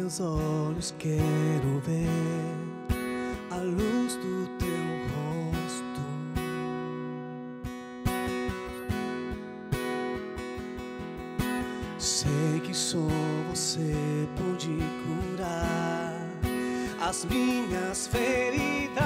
teus olhos quero ver a luz do teu rosto. Sei que só você pode curar as minhas feridas.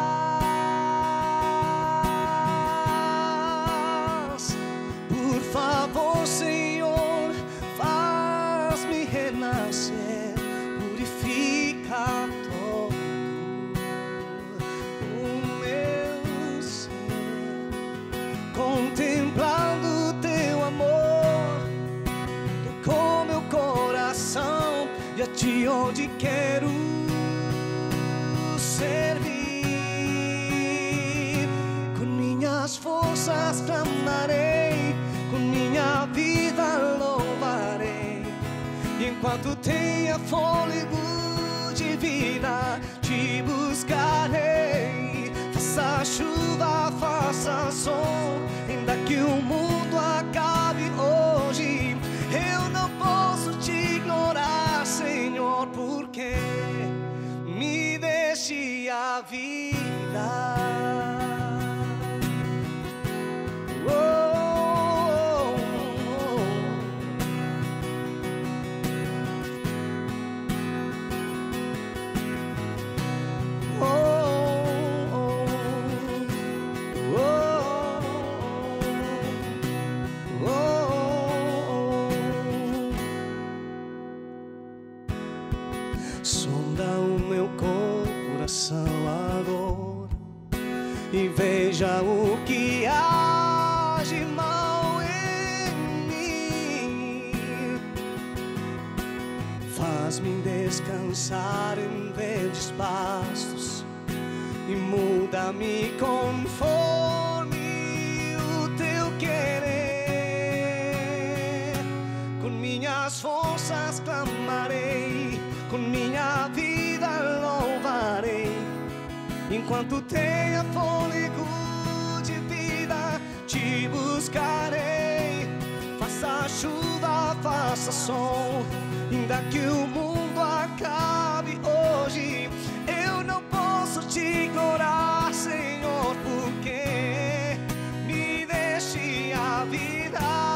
Por favor, Senhor, faz-me renascer, purifica todo o meu ser, contemplando teu amor, tocou meu coração e a ti onde quero servir. Com minhas forças clamarei, com minha vida louvarei, e enquanto tenha fôlego de vida te buscarei. Faça chuva, faça sol, ainda que o mundo acabe hoje, eu não posso te ignorar, Senhor, porque me deixe a vida. Sonda o meu coração agora e veja o que há de mal em mim. Faz-me descansar em verdes pastos e muda-me conforme o teu querer. Com minhas forças clamarei, com minha vida louvarei, enquanto tenha fôlego de vida te buscarei. Faça chuva, faça sol, ainda que o mundo acabe hoje, eu não posso te ignorar, Senhor, porque me deixe a vida.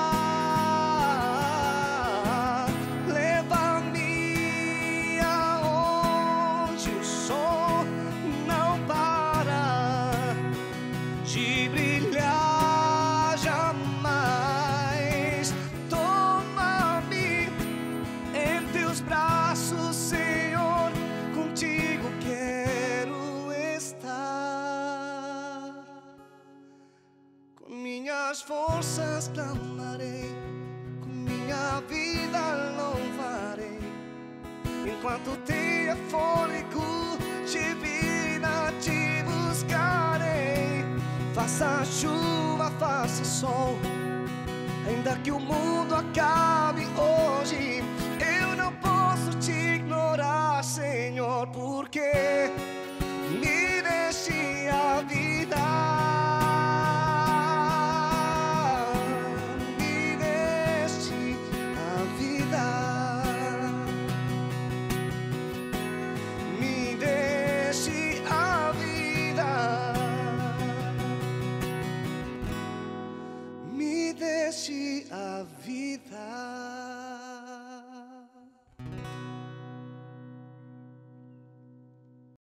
De brilhar jamais, toma-me em teus braços, Senhor, contigo quero estar. Com minhas forças clamarei, com minha vida louvarei, enquanto tenha fôlego de vida te buscarei. Faça chuva, faça sol, ainda que o mundo acabe hoje, eu não posso te ignorar, Senhor, porque me deixe a vida. Me deixe a vida. Me deixe a vida. Me deixe a vida.